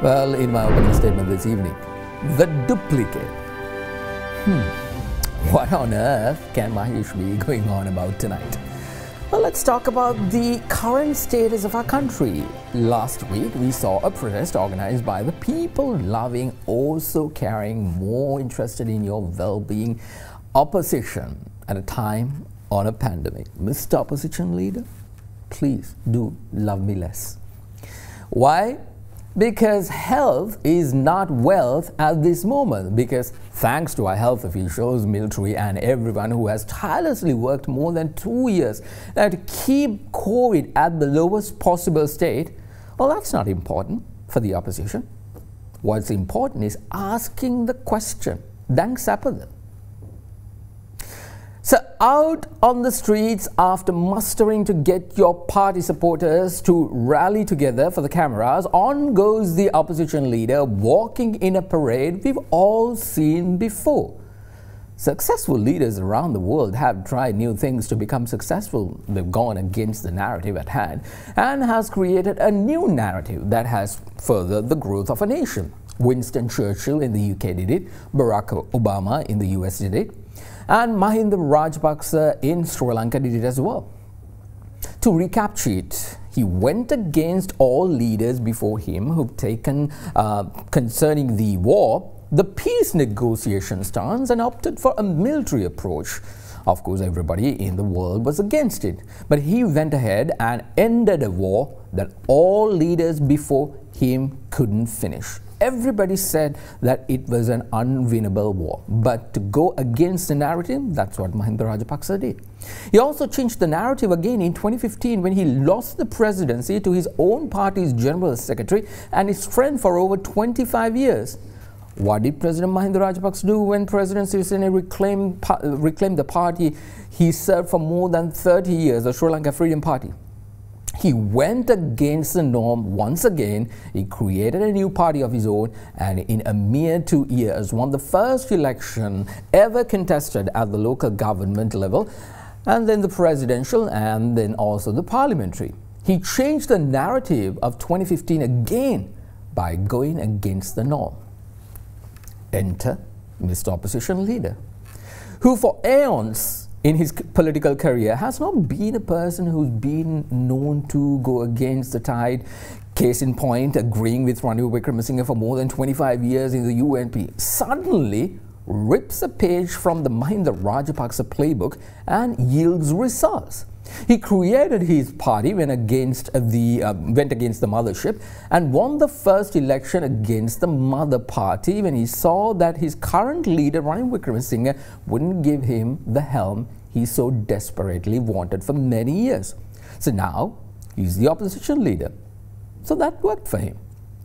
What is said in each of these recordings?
Well, in my opening statement this evening, the duplicate. What on earth can Mahesh be going on about tonight? Well, let's talk about the current status of our country. Last week, we saw a protest organized by the people-loving, also caring, more interested in your well-being opposition at a time on a pandemic. Mr. Opposition Leader, please do love me less. Why? Because health is not wealth at this moment, because thanks to our health officials, military and everyone who has tirelessly worked more than 2 years to keep COVID at the lowest possible state, well, that's not important for the opposition. What's important is asking the question. Thanks, Sapada. So out on the streets after mustering to get your party supporters to rally together for the cameras, on goes the opposition leader walking in a parade we've all seen before. Successful leaders around the world have tried new things to become successful. They've gone against the narrative at hand and has created a new narrative that has furthered the growth of a nation. Winston Churchill in the UK did it, Barack Obama in the US did it, and Mahinda Rajapaksa in Sri Lanka did it as well. To recapture it, he went against all leaders before him who've taken concerning the war, the peace negotiation stance, and opted for a military approach. Of course, everybody in the world was against it, but he went ahead and ended a war that all leaders before him couldn't finish. Everybody said that it was an unwinnable war, but to go against the narrative, that's what Mahinda Rajapaksa did. He also changed the narrative again in 2015 when he lost the presidency to his own party's general secretary and his friend for over 25 years. What did President Mahinda Rajapaksa do when President Sirisena reclaimed the party he served for more than 30 years, the Sri Lanka Freedom Party? He went against the norm once again. He created a new party of his own and in a mere 2 years won the first election ever contested at the local government level, and then the presidential and then also the parliamentary. He changed the narrative of 2015 again by going against the norm. Enter Mr. Opposition Leader, who for aeons in his political career has not been a person who's been known to go against the tide. Case in point, agreeing with Ranil Wickremesinghe for more than 25 years in the UNP, suddenly rips a page from the Mahinda Rajapaksa playbook and yields results. He created his party, went against the mothership, and won the first election against the mother party when he saw that his current leader, Ranil Wickremesinghe, wouldn't give him the helm he so desperately wanted for many years. So now he's the opposition leader. So that worked for him.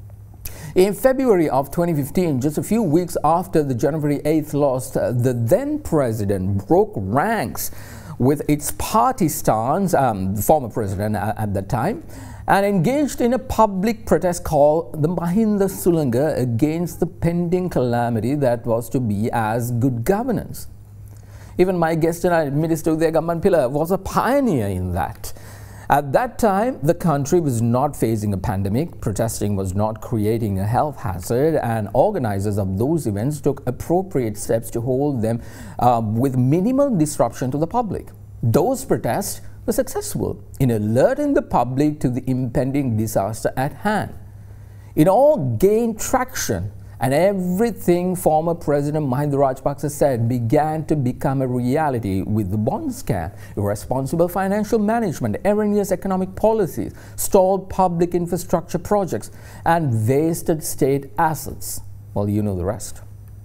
In February of 2015, just a few weeks after the January 8th loss, the then president broke ranks with its party stance, former president at that time, and engaged in a public protest called the Mahinda Sulanga against the pending calamity that was to be as good governance. Even my guest tonight, Minister Udaya Gammampilla, was a pioneer in that. At that time, the country was not facing a pandemic, protesting was not creating a health hazard, and organizers of those events took appropriate steps to hold them with minimal disruption to the public. Those protests were successful in alerting the public to the impending disaster at hand. It all gained traction, and everything former President Mahinda Rajapaksa said began to become a reality with the bond scam, irresponsible financial management, erroneous economic policies, stalled public infrastructure projects, and wasted state assets. Well, you know the rest.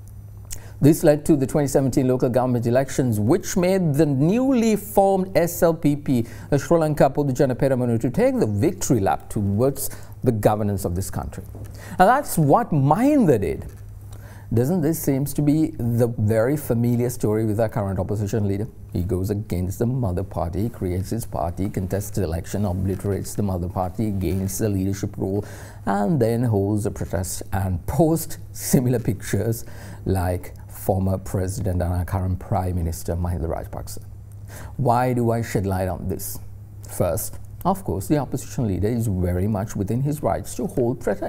This led to the 2017 local government elections, which made the newly formed SLPP, the Sri Lanka Podujana Peramanu, to take the victory lap towards the governance of this country. And that's what Mahinda did. Doesn't this seem to be the very familiar story with our current opposition leader? He goes against the mother party, creates his party, contests the election, obliterates the mother party, gains the leadership role, and then holds a protest and posts similar pictures like former president and our current prime minister Mahinda Rajapaksa. Why do I shed light on this? First, of course, the opposition leader is very much within his rights to hold protest.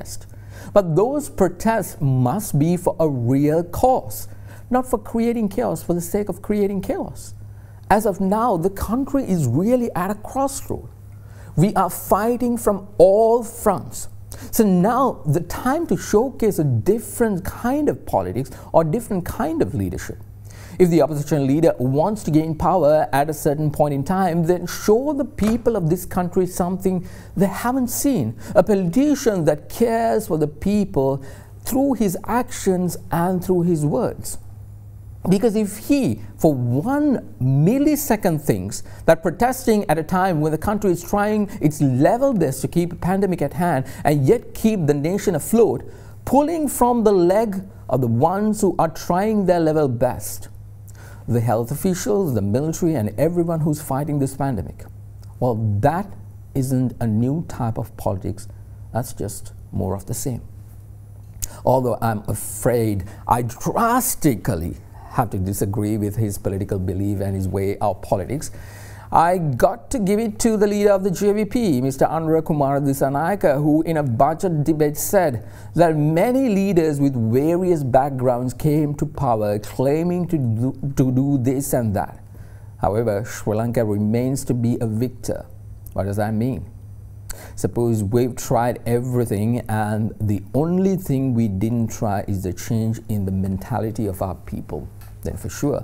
But those protests must be for a real cause, not for creating chaos for the sake of creating chaos. As of now, the country is really at a crossroad. We are fighting from all fronts. So now the time to showcase a different kind of politics or different kind of leadership. If the opposition leader wants to gain power at a certain point in time, then show the people of this country something they haven't seen. A politician that cares for the people through his actions and through his words. Because if he, for 1 millisecond, thinks that protesting at a time when the country is trying its level best to keep a pandemic at hand and yet keep the nation afloat, pulling from the leg of the ones who are trying their level best, the health officials, the military, and everyone who's fighting this pandemic, well, that isn't a new type of politics. That's just more of the same. Although I'm afraid I drastically have to disagree with his political belief and his way of politics, I got to give it to the leader of the JVP, Mr. Anura Kumara Dissanayake, who in a budget debate said that many leaders with various backgrounds came to power claiming to do this and that. However, Sri Lanka remains to be a victor. What does that mean? Suppose we've tried everything and the only thing we didn't try is the change in the mentality of our people. Then for sure.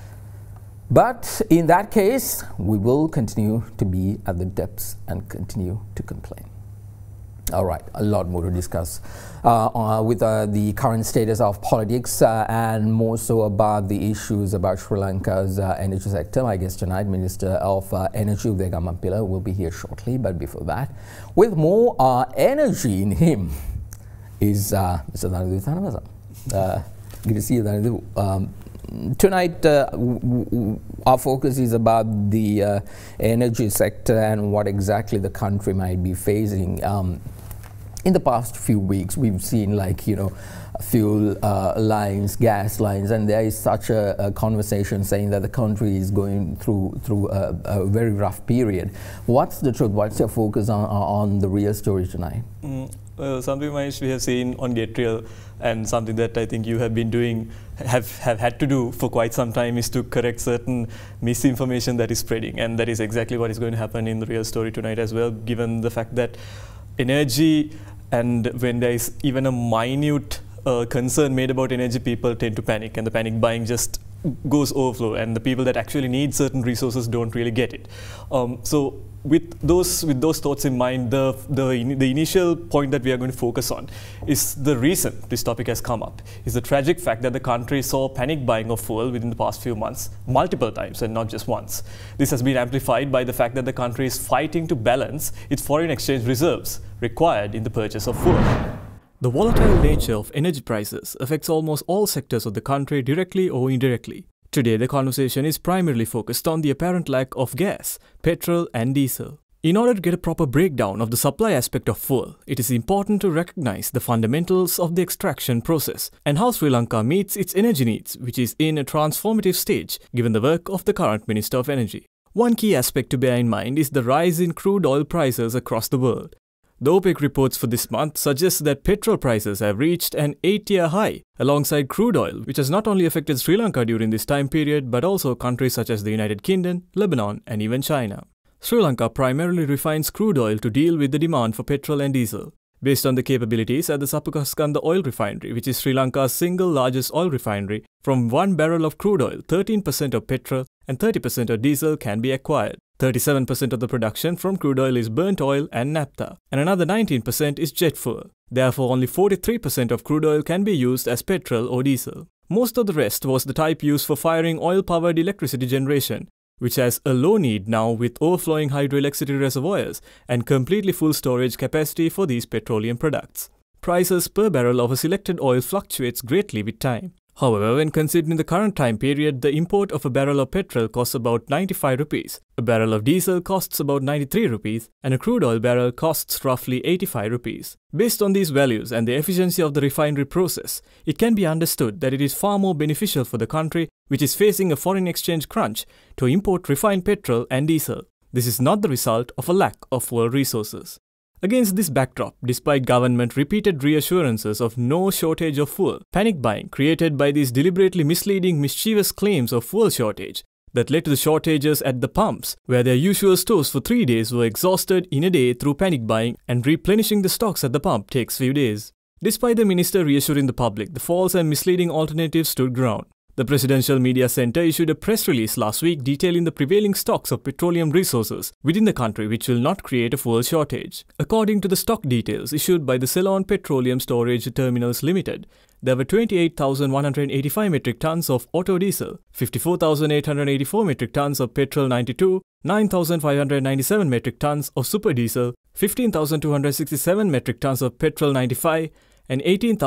But in that case, we will continue to be at the depths and continue to complain. All right, a lot more to discuss with the current status of politics and more so about the issues about Sri Lanka's energy sector. My guest tonight, Minister of Energy Udaya Gammapilla, will be here shortly. But before that, with more energy in him is Mr. Danadu Thanawasa. Good to see you, Danadu. Tonight, our focus is about the energy sector and what exactly the country might be facing. In the past few weeks, we've seen, like, fuel lines, gas lines, and there is such a conversation saying that the country is going through a very rough period. What's the truth? What's your focus on the real story tonight? Something Mahesh, we have seen on Get Real, and something that I think you have been doing, have had to do for quite some time, is to correct certain misinformation that is spreading, and that is exactly what is going to happen in the real story tonight as well, given the fact that energy, and when there is even a minute concern made about energy, people tend to panic, and the panic buying just goes overflow, and the people that actually need certain resources don't really get it. So with those thoughts in mind, the initial point that we are going to focus on is the reason this topic has come up, is the tragic fact that the country saw panic buying of fuel within the past few months, multiple times and not just once. This has been amplified by the fact that the country is fighting to balance its foreign exchange reserves required in the purchase of fuel. The volatile nature of energy prices affects almost all sectors of the country directly or indirectly. Today, the conversation is primarily focused on the apparent lack of gas, petrol and diesel. In order to get a proper breakdown of the supply aspect of fuel, it is important to recognize the fundamentals of the extraction process and how Sri Lanka meets its energy needs, which is in a transformative stage given the work of the current Minister of Energy. One key aspect to bear in mind is the rise in crude oil prices across the world. The OPEC reports for this month suggest that petrol prices have reached an 8-year high, alongside crude oil, which has not only affected Sri Lanka during this time period, but also countries such as the United Kingdom, Lebanon, and even China. Sri Lanka primarily refines crude oil to deal with the demand for petrol and diesel. Based on the capabilities at the Sapakaskanda oil refinery, which is Sri Lanka's single largest oil refinery, from 1 barrel of crude oil, 13% of petrol and 30% of diesel can be acquired. 37% of the production from crude oil is burnt oil and naphtha, and another 19% is jet fuel. Therefore, only 43% of crude oil can be used as petrol or diesel. Most of the rest was the type used for firing oil-powered electricity generation, which has a low need now with overflowing hydroelectricity reservoirs and completely full storage capacity for these petroleum products. Prices per barrel of a selected oil fluctuates greatly with time. However, when considering the current time period, the import of a barrel of petrol costs about 95 rupees, a barrel of diesel costs about 93 rupees, and a crude oil barrel costs roughly 85 rupees. Based on these values and the efficiency of the refinery process, it can be understood that it is far more beneficial for the country, which is facing a foreign exchange crunch, to import refined petrol and diesel. This is not the result of a lack of fuel resources. Against this backdrop, despite government repeated reassurances of no shortage of fuel, panic buying created by these deliberately misleading, mischievous claims of fuel shortage that led to the shortages at the pumps, where their usual stores for 3 days were exhausted in a day through panic buying, and replenishing the stocks at the pump takes few days. Despite the minister reassuring the public, the false and misleading alternatives stood ground. The Presidential Media Centre issued a press release last week detailing the prevailing stocks of petroleum resources within the country which will not create a fuel shortage. According to the stock details issued by the Ceylon Petroleum Storage Terminals Limited, there were 28,185 metric tons of auto diesel, 54,884 metric tons of petrol 92, 9,597 metric tons of super diesel, 15,267 metric tons of petrol 95, and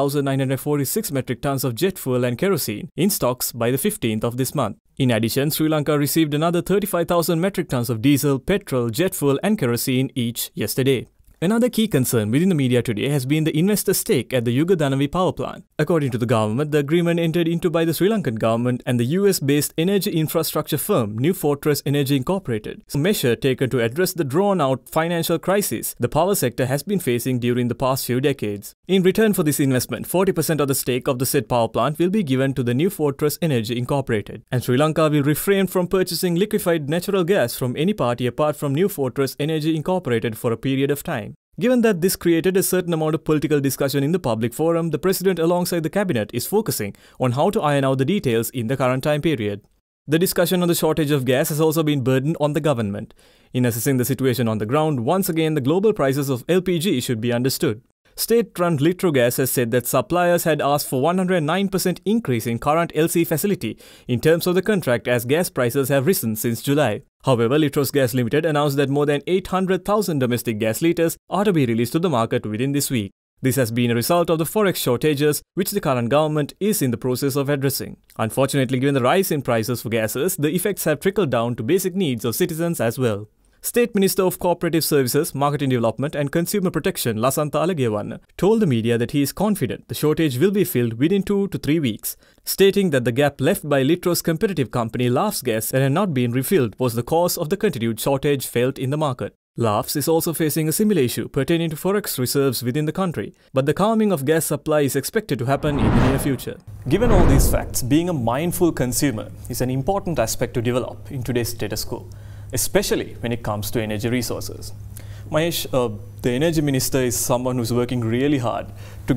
18,946 metric tons of jet fuel and kerosene in stocks by the 15th of this month. In addition, Sri Lanka received another 35,000 metric tons of diesel, petrol, jet fuel and kerosene each yesterday. Another key concern within the media today has been the investor stake at the Yugadanavi power plant. According to the government, the agreement entered into by the Sri Lankan government and the US-based energy infrastructure firm New Fortress Energy Incorporated, a measure taken to address the drawn-out financial crisis the power sector has been facing during the past few decades. In return for this investment, 40% of the stake of the said power plant will be given to the New Fortress Energy Incorporated, and Sri Lanka will refrain from purchasing liquefied natural gas from any party apart from New Fortress Energy Incorporated for a period of time. Given that this created a certain amount of political discussion in the public forum, the President alongside the Cabinet is focusing on how to iron out the details in the current time period. The discussion on the shortage of gas has also been burdened on the government. In assessing the situation on the ground, once again the global prices of LPG should be understood. State-run Litrogas has said that suppliers had asked for 109% increase in current LC facility in terms of the contract as gas prices have risen since July. However, Litros Gas Limited announced that more than 800,000 domestic gas litres are to be released to the market within this week. This has been a result of the forex shortages which the current government is in the process of addressing. Unfortunately, given the rise in prices for gases, the effects have trickled down to basic needs of citizens as well. State Minister of Cooperative Services, Marketing Development and Consumer Protection Lasantha Alagiyawanna told the media that he is confident the shortage will be filled within 2 to 3 weeks, stating that the gap left by Litros' competitive company Laughs Gas that had not been refilled was the cause of the continued shortage felt in the market. Laughs is also facing a similar issue pertaining to forex reserves within the country, but the calming of gas supply is expected to happen in the near future. Given all these facts, being a mindful consumer is an important aspect to develop in today's status quo, especially when it comes to energy resources. Mahesh, the Energy Minister is someone who's working really hard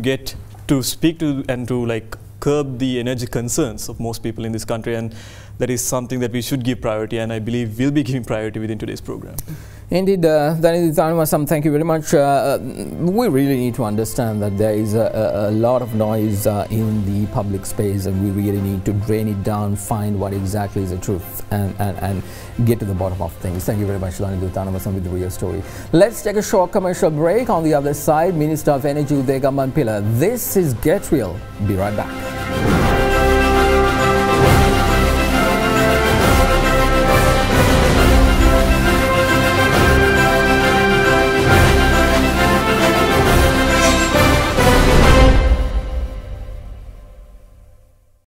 to speak to and to curb the energy concerns of most people in this country, and that is something that we should give priority, and I believe we'll be giving priority within today's program. Indeed, Dhanidhi Thanivasam, thank you very much. We really need to understand that there is a lot of noise in the public space, and we really need to drain it down, find what exactly is the truth, and get to the bottom of things. Thank you very much, Dhanidhi Thanivasam, with the real story. Let's take a short commercial break. On the other side, Minister of Energy Uday Gammanpilla. This is Get Real. Be right back.